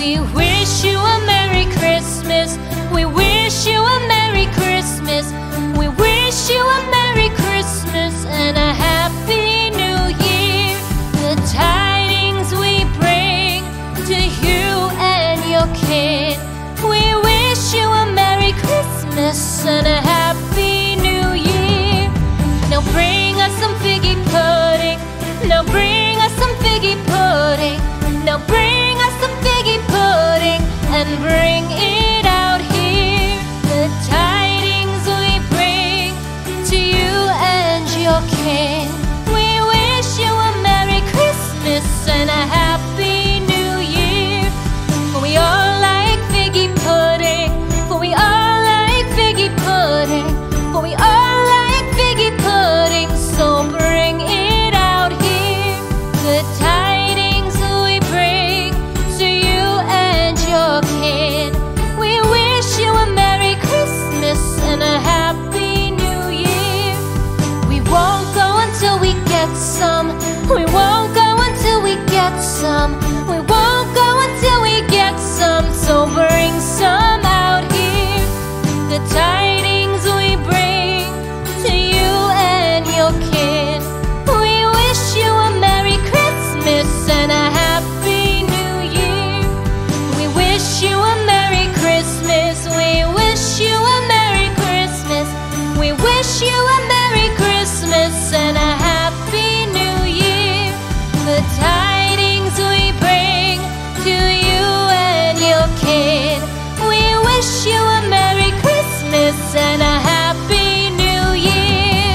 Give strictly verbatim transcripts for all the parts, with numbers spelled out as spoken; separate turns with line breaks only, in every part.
We wish you a Merry Christmas. We wish you a Merry Christmas. We wish you a Merry Christmas and a Happy New Year. The tidings we bring to you and your kid. We wish you a Merry Christmas and a Happy New Year. Now bring us some figgy pudding. Now bring us some figgy pudding. Now bring us some figgy pudding and bring it out here. The tidings we bring to you and your king. We wish you a Merry Christmas and a Happy New Year. For we all like figgy pudding. For we all like figgy pudding. For we all like figgy pudding. So bring it out here. The tidings we bring to you and your kid. We wish you a Merry Christmas and a Happy New Year. We won't go until we get some. We won't go until we get some. We won't go until we get some. So bring some out here. The tidings we bring to you and your kid. We wish you a Merry Christmas and a Happy New Year. We wish you a Merry Christmas. We wish you a Merry Christmas. We wish you a Merry Christmas and a Happy New Year. The tidings we bring to you and your kid. We wish you a Merry Christmas and a Happy New Year.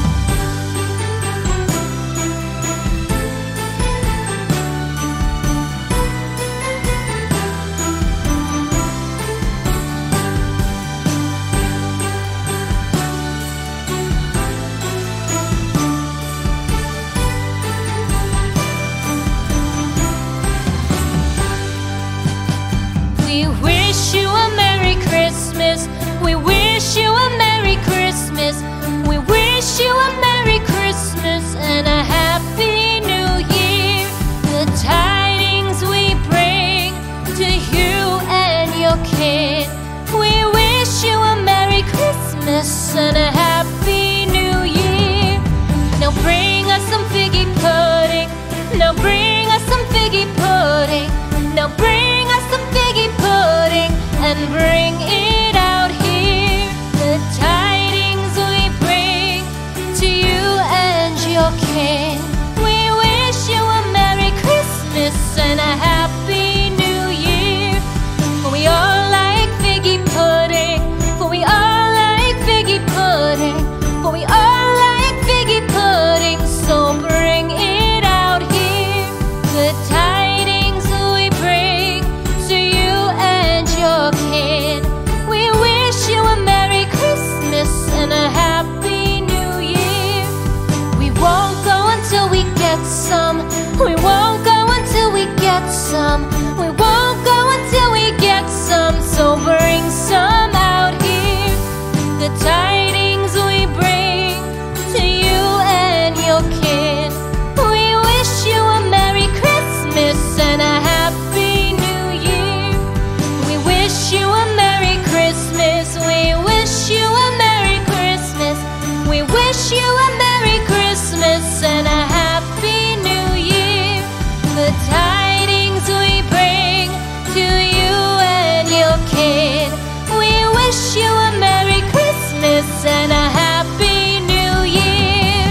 We wish you a Merry Christmas. We wish you a Merry Christmas. We wish you a Merry Christmas and a Happy New Year. The tidings we bring to you and your kid. We wish you a Merry Christmas and a Happy New Year. Now bring us some figgy pudding. Now bring us some figgy pudding. Now bring us some figgy pudding and bring it out here. The tidings we bring to you and your king. We wish you a Merry Christmas and a Happy New Year. For we all like figgy pudding. For we all like figgy pudding. For we all like figgy pudding. So bring it out here. The tidings we bring to you and your kid. We wish you a Merry Christmas and a Happy New Year. We won't go until we get some. We won't go until we get some. We won't go until we get some. So bring some out here. The tidings we bring to you and your kid. We wish you a Merry Christmas and a Happy New Year. We wish you a Merry Christmas. We wish you a Merry Christmas. We wish you a Merry Christmas and a Happy New Year. The tidings we bring to you and your kid. We wish you a Merry Christmas and a Happy New Year.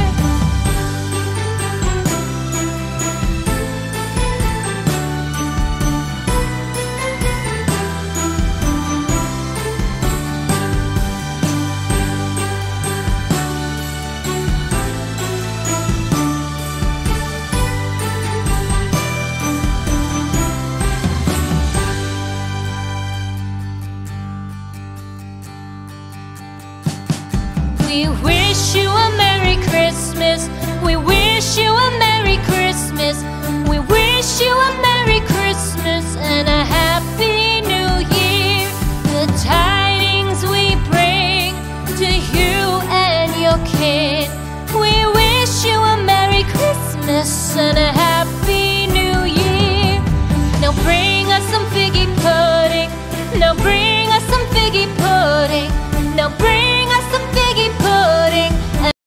We wish you a Merry Christmas. We wish you a Merry Christmas. We wish you a Merry Christmas and a Happy New Year. The tidings we bring to you and your kid. We wish you a Merry Christmas and a